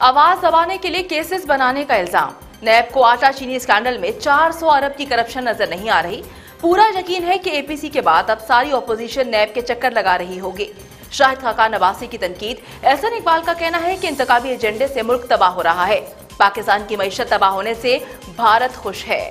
आवाज दबाने के लिए केसेस बनाने का इल्जाम। नैब को आटा चीनी स्कैंडल में 400 अरब की करप्शन नजर नहीं आ रही। पूरा यकीन है कि एपीसी के बाद अब सारी ऑपोजिशन नैब के चक्कर लगा रही होगी। शाहिद खाकान नवासी की तनकीद। एहसन इकबाल का कहना है कि इंतखाबी एजेंडे से मुल्क तबाह हो रहा है। पाकिस्तान की मईशत तबाह होने से भारत खुश है।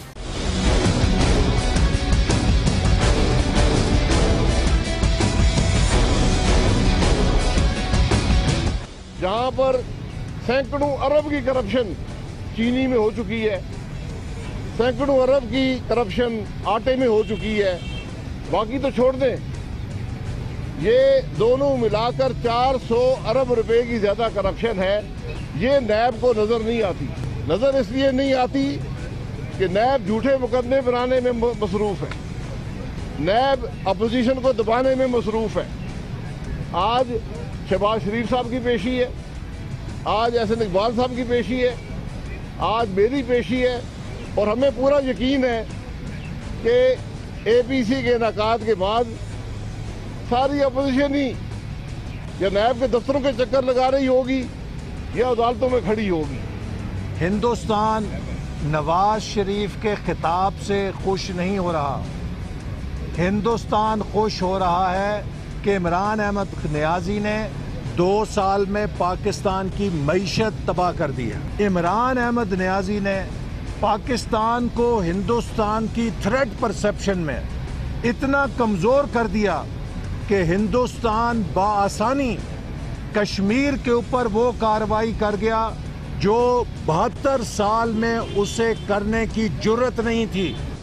जहां पर सैकड़ों अरब की करप्शन चीनी में हो चुकी है, सैकड़ों अरब की करप्शन आटे में हो चुकी है, बाकी तो छोड़ दें, ये दोनों मिलाकर 400 अरब रुपए की ज्यादा करप्शन है। ये नैब को नजर नहीं आती। नजर इसलिए नहीं आती कि नैब झूठे मुकदमे बनाने में मसरूफ है, नैब अपोजिशन को दबाने में मसरूफ है। आज शहबाज शरीफ साहब की पेशी है, आज एहसन इकबाल साहब की पेशी है, आज मेरी पेशी है, और हमें पूरा यकीन है कि एपीसी के इनेकाद के बाद सारी अपोजिशन ही या नैब के दफ्तरों के चक्कर लगा रही होगी या अदालतों में खड़ी होगी। हिंदुस्तान नवाज शरीफ के खिताब से खुश नहीं हो रहा। हिंदुस्तान खुश हो रहा है कि इमरान अहमद नियाजी ने 2 साल में पाकिस्तान की मईशत तबाह कर दी है। इमरान अहमद नियाजी ने पाकिस्तान को हिंदुस्तान की थ्रेट परसेप्शन में इतना कमज़ोर कर दिया कि हिंदुस्तान बाआसानी कश्मीर के ऊपर वो कार्रवाई कर गया जो 72 साल में उसे करने की जुर्रत नहीं थी।